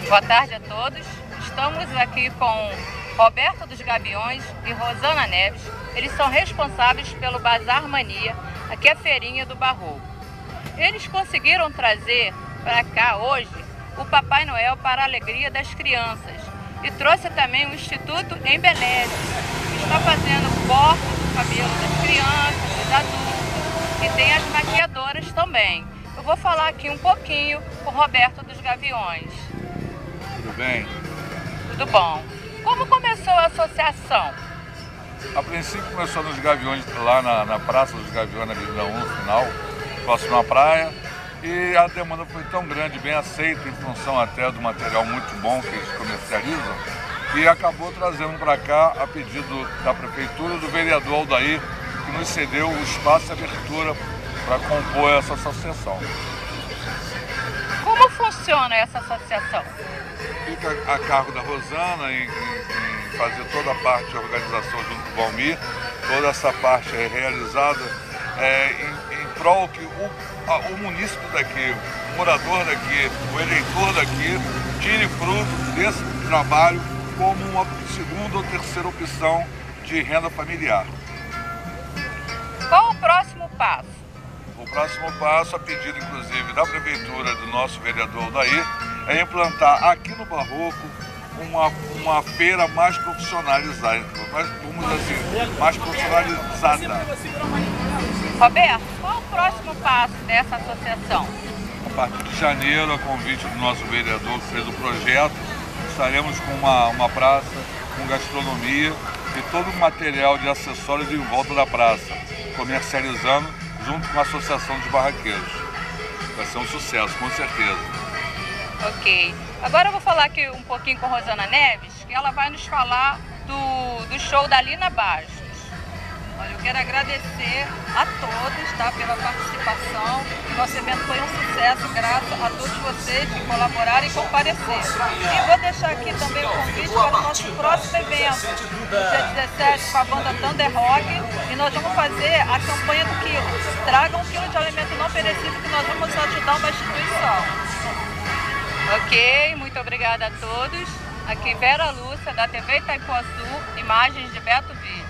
Boa tarde a todos. Estamos aqui com Roberto dos Gaviões e Rosana Neves. Eles são responsáveis pelo Bazar Mania, aqui é a feirinha do Barroco. Eles conseguiram trazer para cá hoje o Papai Noel para a alegria das crianças e trouxe também o Instituto Embeleze, que está fazendo corte do cabelo das crianças, dos adultos, e tem as maquiadoras também. Eu vou falar aqui um pouquinho com o Roberto dos Gaviões. Tudo bem? Tudo bom. Como começou a associação? A princípio começou nos Gaviões, lá na Praça dos Gaviões, na Avenida 1, no final, próximo à praia. E a demanda foi tão grande, bem aceita, em função até do material muito bom que eles comercializam, e acabou trazendo para cá, a pedido da Prefeitura, do vereador Aldair, que nos cedeu o espaço e a abertura para compor essa associação. Como funciona essa associação? Fica a cargo da Rosana em fazer toda a parte de organização junto com o Valmir. Toda essa parte é realizada em prol que o munícipe daqui, o morador daqui, o eleitor daqui, tire fruto desse trabalho como uma segunda ou terceira opção de renda familiar. Qual o próximo passo? O próximo passo, a pedido inclusive da Prefeitura, do nosso vereador Aldair, é implantar aqui no Barroco uma feira mais profissionalizada, mais profissionalizada. Roberto, qual o próximo passo dessa associação? A partir de janeiro, a convite do nosso vereador que fez o projeto, estaremos com uma praça, com gastronomia e todo o material de acessórios em volta da praça, comercializando junto com a Associação dos Barraqueiros. Vai ser um sucesso, com certeza. Ok. Agora eu vou falar aqui um pouquinho com a Rosana Neves, que ela vai nos falar do show da Lina Bastos. Olha, eu quero agradecer a todos, tá, pela participação. Nosso evento foi um sucesso, graças a todos vocês que colaboraram e compareceram. E vou deixar aqui também o convite para o nosso próximo evento, no dia 17, com a banda Thunder Rock, e nós vamos fazer a campanha do quilo. Traga 1 quilo de alimento não perecível que nós vamos ajudar uma instituição. Ok, muito obrigada a todos. Aqui Vera Lúcia, da TV Itaipuaçu, imagens de Beto Vídeo.